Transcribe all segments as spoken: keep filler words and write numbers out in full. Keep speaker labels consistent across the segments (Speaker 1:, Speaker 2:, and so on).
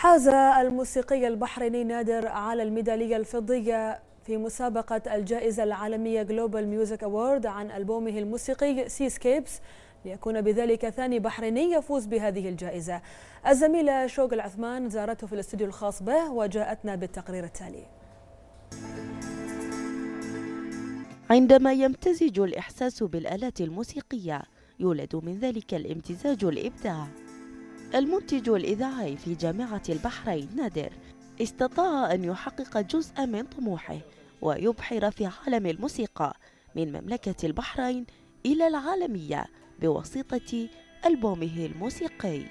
Speaker 1: حاز الموسيقي البحريني نادر على الميدالية الفضية في مسابقة الجائزة العالمية جلوبال ميوزك أوورد عن ألبومه الموسيقي سيسكيبس، ليكون بذلك ثاني بحريني يفوز بهذه الجائزة. الزميلة شوق العثمان زارته في الاستوديو الخاص به وجاءتنا بالتقرير التالي.
Speaker 2: عندما يمتزج الإحساس بالآلات الموسيقية يولد من ذلك الامتزاج الإبداع. المنتج الإذاعي في جامعة البحرين نادر استطاع أن يحقق جزءا من طموحه ويبحر في عالم الموسيقى من مملكة البحرين إلى العالمية بواسطة ألبومه الموسيقي.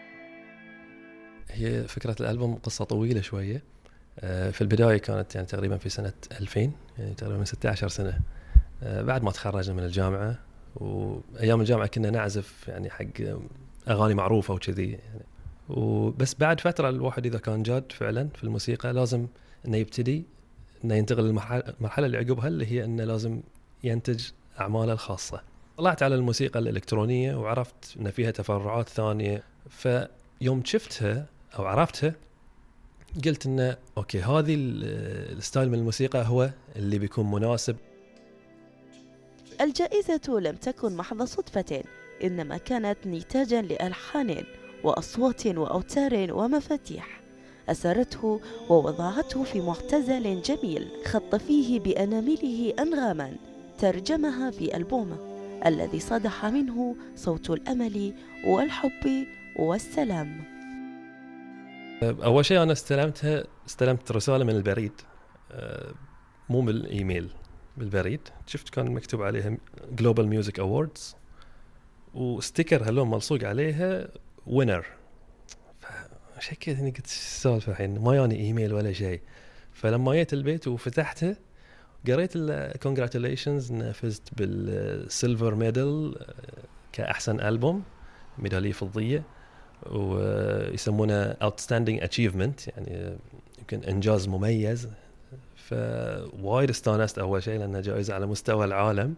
Speaker 3: هي فكرة الألبوم قصة طويلة شوية. في البداية كانت يعني تقريبا في سنة ألفين، يعني تقريبا من ستة عشر سنة بعد ما تخرجنا من الجامعة. وأيام الجامعة كنا نعزف يعني حق أغاني معروفة وكذي يعني. وبس بعد فترة الواحد إذا كان جاد فعلا في الموسيقى لازم إنه يبتدي إنه ينتقل للمرحلة اللي عقبها، اللي هي إنه لازم ينتج أعماله الخاصة. طلعت على الموسيقى الإلكترونية وعرفت إن فيها تفرعات ثانية، فيوم شفتها أو عرفتها قلت إنه أوكي هذه الستايل من الموسيقى هو اللي بيكون مناسب.
Speaker 2: الجائزة لم تكن محض صدفة، إنما كانت نتاجا لألحان وأصوات وأوتار ومفاتيح أسرته ووضعته في معتزل جميل خط فيه بأنامله أنغاما ترجمها في ألبومه الذي صدح منه صوت الأمل والحب والسلام.
Speaker 3: أول شيء أنا استلمتها استلمت رسالة من البريد، مو بالإيميل، بالبريد. شفت كان مكتوب عليها Global Music Awards وستيكر هاللون ملصوق عليها وينر. فعشان كذا أنا قلت السالفة الحين ما يعني إيميل ولا شيء. فلما جيت البيت وفتحته قريت الكونجراتيليشنز إن فزت بالسيلفر ميدال كأحسن ألبوم، ميدالية فضية، ويسمونه outstanding achievement يعني يمكن إنجاز مميز. فوايد استانست أول شيء لأنها جائزة على مستوى العالم.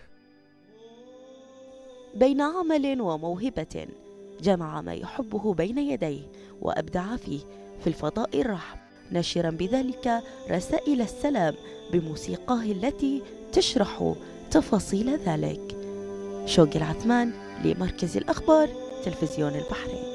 Speaker 2: بين عمل وموهبة جمع ما يحبه بين يديه وأبدع فيه في الفضاء الرحب، ناشرا بذلك رسائل السلام بموسيقاه التي تشرح تفاصيل ذلك. شوق العثمان لمركز الأخبار تلفزيون البحرين.